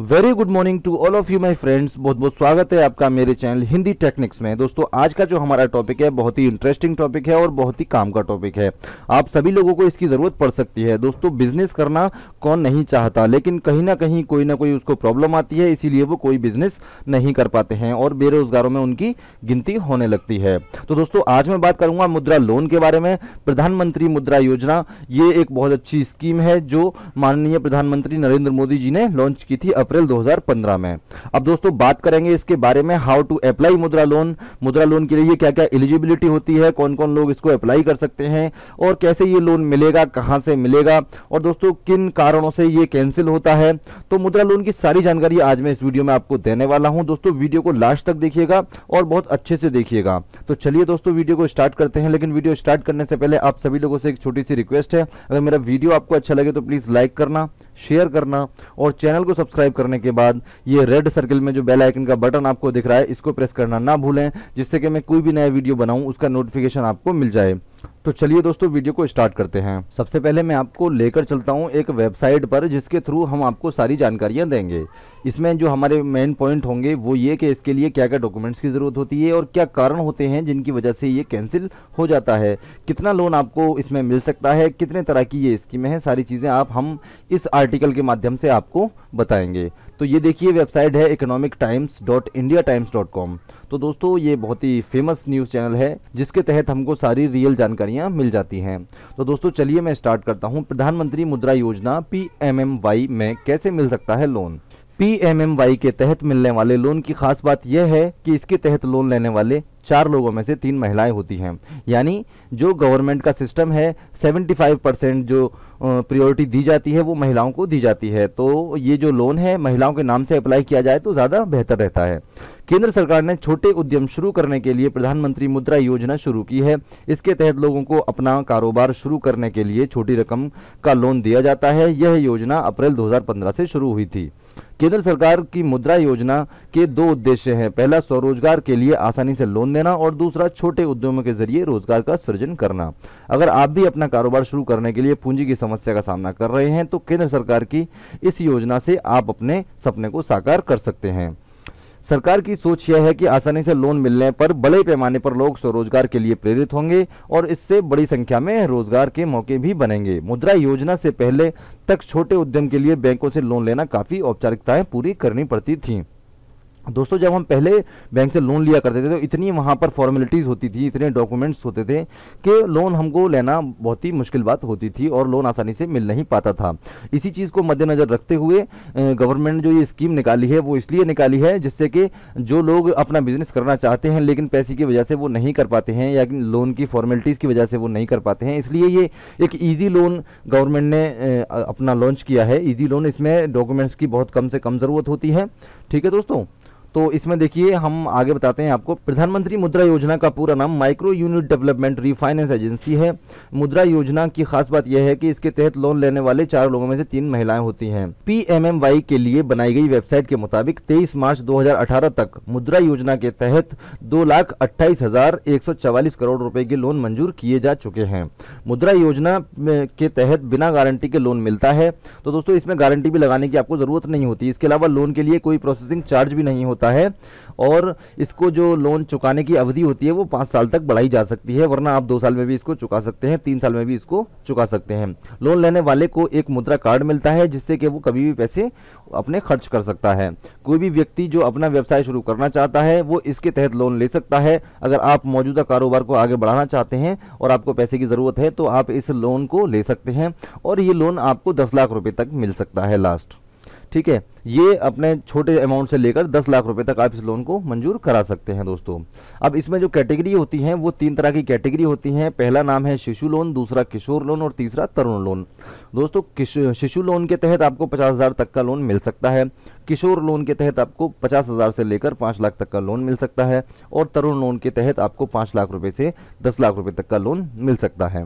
Very good morning to all of you my friends. बहुत बहुत स्वागत है आपका मेरे चैनल हिंदी टेक्निक्स में। दोस्तों आज का जो हमारा टॉपिक है बहुत ही इंटरेस्टिंग टॉपिक है और बहुत ही काम का टॉपिक है। आप सभी लोगों को इसकी ज़रूरत पड़ सकती है। दोस्तों बिजनेस करना कौन नहीं चाहता, लेकिन कहीं ना कोई उसको प्रॉब्लम आती है, इसीलिए वो कोई बिजनेस नहीं कर पाते हैं और बेरोजगारों में उनकी गिनती होने लगती है। तो दोस्तों आज मैं बात करूंगा मुद्रा लोन के बारे में। प्रधानमंत्री मुद्रा योजना ये एक बहुत अच्छी स्कीम है जो माननीय प्रधानमंत्री नरेंद्र मोदी जी ने लॉन्च की थी अप्रैल 2015 में। अब दोस्तों बात करेंगे इसके बारे में, how to apply Mudra loan के लिए क्या क्या एलिजिबिलिटी होती है, कौन कौन लोग इसको अप्लाई कर सकते हैं और कैसे ये लोन मिलेगा, कहां से मिलेगा और दोस्तों किन कारणों से ये कैंसिल होता है। तो मुद्रा लोन की सारी जानकारी आज मैं इस वीडियो में आपको देने वाला हूं। दोस्तों वीडियो को लास्ट तक देखिएगा और बहुत अच्छे से देखिएगा। तो चलिए दोस्तों वीडियो को स्टार्ट करते हैं, लेकिन वीडियो स्टार्ट करने से पहले आप सभी लोगों से एक छोटी सी रिक्वेस्ट है, अगर मेरा वीडियो आपको अच्छा लगे तो प्लीज लाइक करना, शेयर करना और चैनल को सब्सक्राइब करने के बाद ये रेड सर्कल में जो बेल आइकन का बटन आपको दिख रहा है इसको प्रेस करना ना भूलें, जिससे कि मैं कोई भी नया वीडियो बनाऊं उसका नोटिफिकेशन आपको मिल जाए। तो चलिए दोस्तों वीडियो को स्टार्ट करते हैं। सबसे पहले मैं आपको लेकर चलता हूं एक वेबसाइट पर जिसके थ्रू हम आपको सारी जानकारियां देंगे। इसमें जो हमारे मेन पॉइंट होंगे वो ये कि इसके लिए क्या क्या डॉक्यूमेंट्स की ज़रूरत होती है और क्या कारण होते हैं जिनकी वजह से ये कैंसिल हो जाता है, कितना लोन आपको इसमें मिल सकता है, कितने तरह की ये स्कीमें हैं, सारी चीज़ें हम इस आर्टिकल के माध्यम से आपको बताएंगे। तो ये देखिए वेबसाइट है economictimes.indiatimes.com। तो दोस्तों ये बहुत ही फेमस न्यूज़ चैनल है जिसके तहत हमको सारी रियल जानकारियां मिल जाती हैं। तो दोस्तों चलिए मैं स्टार्ट करता हूं। प्रधानमंत्री मुद्रा योजना PMMY में कैसे मिल सकता है लोन। PMMY के तहत मिलने वाले लोन की खास बात यह है कि इसके तहत लोन लेने वाले 4 लोगों में से 3 महिलाएं होती हैं। यानी जो गवर्नमेंट का सिस्टम है 75% जो प्रायोरिटी दी जाती है वो महिलाओं को दी जाती है। तो ये जो लोन है महिलाओं के नाम से अप्लाई किया जाए तो ज़्यादा बेहतर रहता है। केंद्र सरकार ने छोटे उद्यम शुरू करने के लिए प्रधानमंत्री मुद्रा योजना शुरू की है। इसके तहत लोगों को अपना कारोबार शुरू करने के लिए छोटी रकम का लोन दिया जाता है। यह योजना अप्रैल 2015 से शुरू हुई थी। केंद्र सरकार की मुद्रा योजना के 2 उद्देश्य हैं। पहला स्वरोजगार के लिए आसानी से लोन देना और दूसरा छोटे उद्यमों के जरिए रोजगार का सृजन करना। अगर आप भी अपना कारोबार शुरू करने के लिए पूंजी की समस्या का सामना कर रहे हैं तो केंद्र सरकार की इस योजना से आप अपने सपने को साकार कर सकते हैं। सरकार की सोच यह है कि आसानी से लोन मिलने पर बड़े पैमाने पर लोग स्वरोजगार के लिए प्रेरित होंगे और इससे बड़ी संख्या में रोजगार के मौके भी बनेंगे। मुद्रा योजना से पहले तक छोटे उद्यम के लिए बैंकों से लोन लेना काफी औपचारिकताएं पूरी करनी पड़ती थी। दोस्तों जब हम पहले बैंक से लोन लिया करते थे तो इतनी वहाँ पर फॉर्मेलिटीज़ होती थी, इतने डॉक्यूमेंट्स होते थे कि लोन हमको लेना बहुत ही मुश्किल बात होती थी और लोन आसानी से मिल नहीं पाता था। इसी चीज़ को मद्देनज़र रखते हुए गवर्नमेंट जो ये स्कीम निकाली है वो इसलिए निकाली है जिससे कि जो लोग अपना बिजनेस करना चाहते हैं लेकिन पैसे की वजह से वो नहीं कर पाते हैं या लोन की फॉर्मेलिटीज़ की वजह से वो नहीं कर पाते हैं, इसलिए ये एक ईजी लोन गवर्नमेंट ने अपना लॉन्च किया है। ईजी लोन, इसमें डॉक्यूमेंट्स की बहुत कम से कम ज़रूरत होती है। ठीक है दोस्तों, तो इसमें देखिए हम आगे बताते हैं आपको। प्रधानमंत्री मुद्रा योजना का पूरा नाम micro unit development refinance agency है। मुद्रा योजना की खास बात यह है कि इसके तहत लोन लेने वाले 4 लोगों में से 3 महिलाएं होती हैं। PMMY के लिए बनाई गई वेबसाइट के मुताबिक 23 मार्च 2018 तक मुद्रा योजना के तहत 2,28,144 करोड़ रुपए के लोन मंजूर किए जा चुके हैं। मुद्रा योजना के तहत बिना गारंटी के लोन मिलता है। तो दोस्तों इसमें गारंटी भी लगाने की आपको जरूरत नहीं होती। इसके अलावा लोन के लिए कोई प्रोसेसिंग चार्ज भी नहीं होता है और इसको जो लोन चुकाने की अवधि होती है वो 5 साल तक बढ़ाई जा सकती है, वरना आप 2 साल में भी इसको चुका सकते हैं, 3 साल में भी इसको चुका सकते हैं। लोन लेने वाले को एक मुद्रा कार्ड मिलता है जिससे कि वो कभी भी पैसे अपने खर्च कर सकता है। कोई भी व्यक्ति जो अपना व्यवसाय शुरू करना चाहता है वो इसके तहत लोन ले सकता है। अगर आप मौजूदा कारोबार को आगे बढ़ाना चाहते हैं और आपको पैसे की ज़रूरत है तो आप इस लोन को ले सकते हैं और ये लोन आपको 10 लाख रुपए तक मिल सकता है लास्ट। ठीक है, ये अपने छोटे अमाउंट से लेकर 10 लाख रुपए तक आप इस लोन को मंजूर करा सकते हैं दोस्तों। अब इसमें जो कैटेगरी होती हैं वो 3 तरह की कैटेगरी होती हैं। पहला नाम है शिशु लोन, दूसरा किशोर लोन और तीसरा तरुण लोन। दोस्तों शिशु लोन के तहत आपको 50,000 तक का लोन मिल सकता है। किशोर लोन के तहत आपको 50,000 से लेकर 5 लाख तक का लोन मिल सकता है और तरुण लोन के तहत आपको 5 लाख रुपए से 10 लाख रुपए तक का लोन मिल सकता है।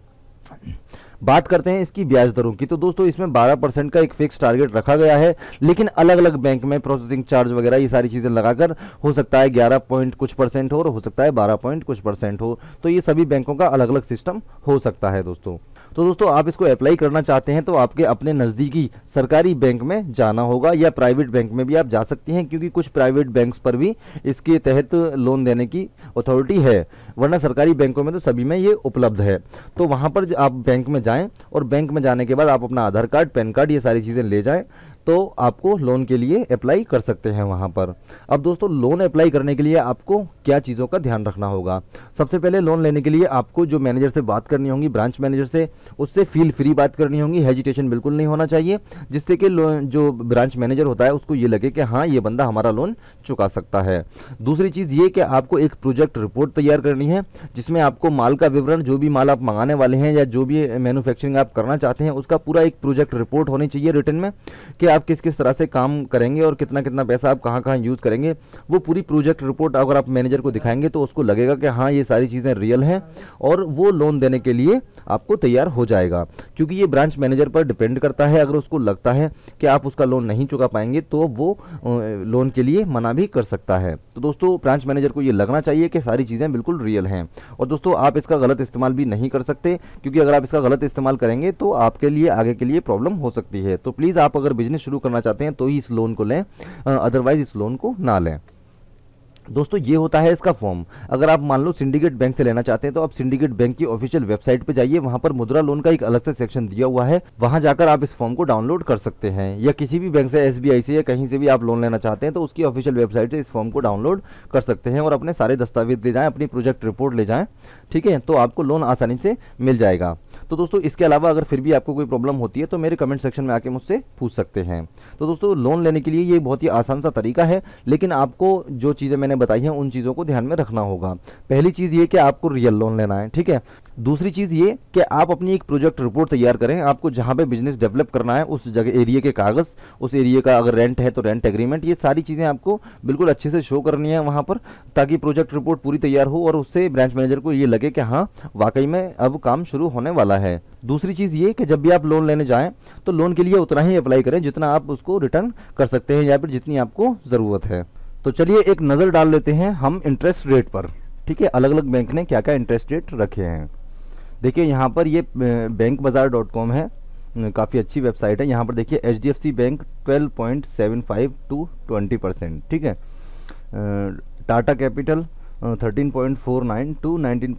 बात करते हैं इसकी ब्याज दरों की। तो दोस्तों इसमें 12% का एक फिक्स टारगेट रखा गया है, लेकिन अलग अलग बैंक में प्रोसेसिंग चार्ज वगैरह ये सारी चीज़ें लगाकर हो सकता है 11 पॉइंट कुछ % हो और हो सकता है 12 पॉइंट कुछ % हो। तो ये सभी बैंकों का अलग अलग सिस्टम हो सकता है दोस्तों। तो दोस्तों आप इसको अप्लाई करना चाहते हैं तो आपके अपने नज़दीकी सरकारी बैंक में जाना होगा, या प्राइवेट बैंक में भी आप जा सकती हैं, क्योंकि कुछ प्राइवेट बैंक्स पर भी इसके तहत लोन देने की अथॉरिटी है, वरना सरकारी बैंकों में तो सभी में ये उपलब्ध है। तो वहाँ पर आप बैंक में जाएं और बैंक में जाने के बाद आप अपना आधार कार्ड, पैन कार्ड, ये सारी चीज़ें ले जाएं, तो आपको लोन के लिए अप्लाई कर सकते हैं वहाँ पर। अब दोस्तों लोन अप्लाई करने के लिए आपको क्या चीज़ों का ध्यान रखना होगा। सबसे पहले लोन लेने के लिए आपको जो मैनेजर से बात करनी होगी, ब्रांच मैनेजर से, उससे फील फ्री बात करनी होगी, हेजिटेशन बिल्कुल नहीं होना चाहिए, जिससे कि जो ब्रांच मैनेजर होता है उसको ये लगे कि हाँ ये बंदा हमारा लोन चुका सकता है। दूसरी चीज़ ये कि आपको एक प्रोजेक्ट रिपोर्ट तैयार करनी है, जिसमें आपको माल का विवरण, जो भी माल आप मंगाने वाले हैं या जो भी मैन्युफैक्चरिंग आप करना चाहते हैं, उसका पूरा एक प्रोजेक्ट रिपोर्ट होनी चाहिए रिटन में, कि आप किस किस तरह से काम करेंगे और कितना कितना पैसा आप कहाँ कहाँ यूज़ करेंगे। वो पूरी प्रोजेक्ट रिपोर्ट अगर आप मैनेजर को दिखाएंगे तो उसको लगेगा कि हाँ ये सारी चीज़ें रियल हैं, और वो लोन देने के लिए आपको तैयार हो जाएगा। क्योंकि ये ब्रांच मैनेजर पर डिपेंड करता है, अगर उसको लगता है कि आप उसका लोन नहीं चुका पाएंगे तो वो लोन के लिए मना भी कर सकता है। तो दोस्तों ब्रांच मैनेजर को ये लगना चाहिए कि सारी चीज़ें बिल्कुल रियल हैं। और दोस्तों आप इसका गलत इस्तेमाल भी नहीं कर सकते, क्योंकि अगर आप इसका गलत इस्तेमाल करेंगे तो आपके लिए आगे के लिए प्रॉब्लम हो सकती है। तो प्लीज़ आप अगर बिजनेस शुरू करना चाहते हैं तो ही इस लोन को लें, अदरवाइज इस लोन को ना लें। दोस्तों ये होता है इसका फॉर्म। अगर आप मान लो सिंडिकेट बैंक से लेना चाहते हैं तो आप सिंडिकेट बैंक की ऑफिशियल वेबसाइट पे जाइए, वहां पर मुद्रा लोन का एक अलग से सेक्शन दिया हुआ है, वहां जाकर आप इस फॉर्म को डाउनलोड कर सकते हैं। या किसी भी बैंक से, एसबीआई से या कहीं से भी आप लोन लेना चाहते हैं तो उसकी ऑफिशियल वेबसाइट से इस फॉर्म को डाउनलोड कर सकते हैं और अपने सारे दस्तावेज ले जाएं, अपनी प्रोजेक्ट रिपोर्ट ले जाएं, ठीक है, तो आपको लोन आसानी से मिल जाएगा। तो दोस्तों इसके अलावा अगर फिर भी आपको कोई प्रॉब्लम होती है तो मेरे कमेंट सेक्शन में आके मुझसे पूछ सकते हैं। तो दोस्तों लोन लेने के लिए ये बहुत ही आसान सा तरीका है, लेकिन आपको जो चीज़ें मैंने बताई हैं उन चीज़ों को ध्यान में रखना होगा। पहली चीज़ ये कि आपको रियल लोन लेना है, ठीक है। दूसरी चीज़ ये कि आप अपनी एक प्रोजेक्ट रिपोर्ट तैयार करें। आपको जहाँ पे बिजनेस डेवलप करना है उस जगह एरिया के कागज़, उस एरिया का अगर रेंट है तो रेंट एग्रीमेंट, ये सारी चीज़ें आपको बिल्कुल अच्छे से शो करनी है वहाँ पर, ताकि प्रोजेक्ट रिपोर्ट पूरी तैयार हो और उससे ब्रांच मैनेजर को ये लगे कि हाँ वाकई में अब काम शुरू होने वाला है। दूसरी चीज़ ये कि जब भी आप लोन लेने जाएं तो लोन के लिए उतना ही अप्लाई करें जितना आप उसको रिटर्न कर सकते हैं या फिर जितनी आपको ज़रूरत है। तो चलिए एक नज़र डाल लेते हैं हम इंटरेस्ट रेट पर, ठीक है। अलग अलग बैंक ने क्या क्या इंटरेस्ट रेट रखे हैं। देखिए यहाँ पर ये bankbazaar.com है, काफ़ी अच्छी वेबसाइट है। यहाँ पर देखिए HDFC बैंक 12.75 टू 20%, ठीक है। टाटा कैपिटल 13.49 टू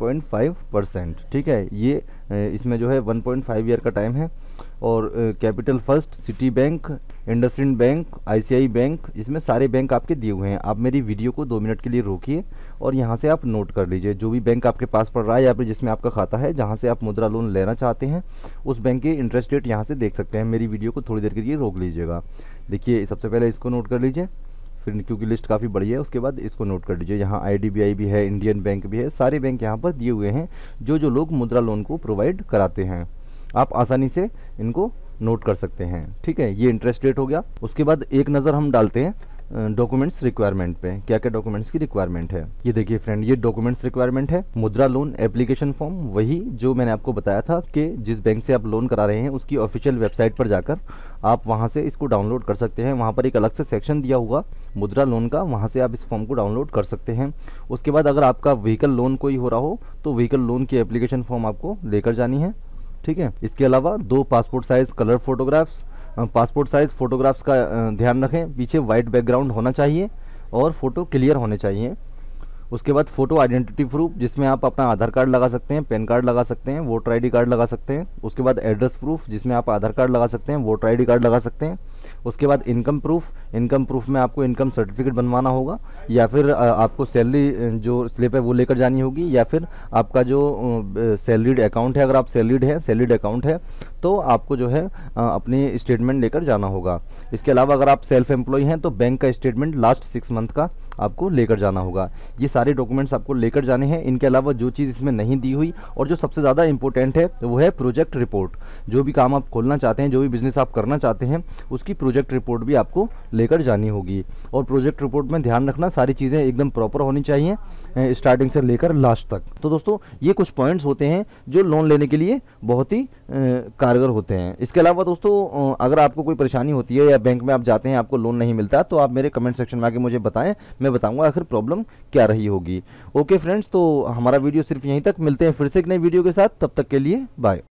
19.5%, ठीक है। ये इसमें जो है 1.5 ईयर का टाइम है। और Capital First, City Bank, IndusInd Bank, ICICI bank, इसमें सारे बैंक आपके दिए हुए हैं। आप मेरी वीडियो को 2 मिनट के लिए रोकिए और यहाँ से आप नोट कर लीजिए जो भी बैंक आपके पास पड़ रहा है या फिर जिसमें आपका खाता है, जहाँ से आप मुद्रा लोन लेना चाहते हैं उस बैंक के इंटरेस्ट रेट यहाँ से देख सकते हैं। मेरी वीडियो को थोड़ी देर के लिए रोक लीजिएगा। देखिए सबसे पहले इसको नोट कर लीजिए, फिर क्योंकि लिस्ट काफ़ी बड़ी है उसके बाद इसको नोट कर लीजिए। यहाँ IDBI भी है, इंडियन बैंक भी है, सारे बैंक यहाँ पर दिए हुए हैं जो लोग मुद्रा लोन को प्रोवाइड कराते हैं। आप आसानी से इनको नोट कर सकते हैं, ठीक है। ये इंटरेस्ट रेट हो गया। उसके बाद एक नज़र हम डालते हैं डॉक्यूमेंट्स रिक्वायरमेंट पे, क्या क्या डॉक्यूमेंट्स की रिक्वायरमेंट है। ये देखिए फ्रेंड, ये डॉक्यूमेंट्स रिक्वायरमेंट है। मुद्रा लोन एप्लीकेशन फॉर्म, वही जो मैंने आपको बताया था कि जिस बैंक से आप लोन करा रहे हैं उसकी ऑफिशियल वेबसाइट पर जाकर आप वहां से इसको डाउनलोड कर सकते हैं। वहां पर एक अलग से सेक्शन दिया हुआ मुद्रा लोन का, वहां से आप इस फॉर्म को डाउनलोड कर सकते हैं। उसके बाद अगर आपका व्हीकल लोन कोई हो रहा हो तो व्हीकल लोन की एप्लीकेशन फॉर्म आपको लेकर जानी है, ठीक है। इसके अलावा 2 passport size colour photographs, passport size photographs का ध्यान रखें, पीछे वाइट बैकग्राउंड होना चाहिए और फोटो क्लियर होने चाहिए। उसके बाद फोटो आइडेंटिटी प्रूफ, जिसमें आप अपना आधार कार्ड लगा सकते हैं, पैन कार्ड लगा सकते हैं, वोटर ID कार्ड लगा सकते हैं। उसके बाद एड्रेस प्रूफ, जिसमें आप आधार कार्ड लगा सकते हैं, वोटर ID कार्ड लगा सकते हैं। उसके बाद इनकम प्रूफ, इनकम प्रूफ में आपको इनकम सर्टिफिकेट बनवाना होगा या फिर आपको सैलरी जो स्लिप है वो लेकर जानी होगी, या फिर आपका जो सैलरीड अकाउंट है, अगर आप सैलरीड है, सैलरीड अकाउंट है तो आपको जो है अपनी स्टेटमेंट लेकर जाना होगा। इसके अलावा अगर आप सेल्फ एम्प्लॉय हैं तो बैंक का स्टेटमेंट लास्ट 6 मंथ का आपको लेकर जाना होगा। ये सारे डॉक्यूमेंट्स आपको लेकर जाने हैं। इनके अलावा जो चीज़ इसमें नहीं दी हुई और जो सबसे ज़्यादा इंपॉर्टेंट है वो है प्रोजेक्ट रिपोर्ट। जो भी काम आप खोलना चाहते हैं, जो भी बिजनेस आप करना चाहते हैं, उसकी प्रोजेक्ट रिपोर्ट भी आपको लेकर जानी होगी। और प्रोजेक्ट रिपोर्ट में ध्यान रखना सारी चीज़ें एकदम प्रॉपर होनी चाहिए, स्टार्टिंग से लेकर लास्ट तक। तो दोस्तों ये कुछ पॉइंट्स होते हैं जो लोन लेने के लिए बहुत ही कारगर होते हैं। इसके अलावा दोस्तों अगर आपको कोई परेशानी होती है या बैंक में आप जाते हैं आपको लोन नहीं मिलता तो आप मेरे कमेंट सेक्शन में आके मुझे बताएं, मैं बताऊंगा आखिर प्रॉब्लम क्या रही होगी। ओके फ्रेंड्स, तो हमारा वीडियो सिर्फ यहीं तक, मिलते हैं फिर से एक नई वीडियो के साथ, तब तक के लिए बाय।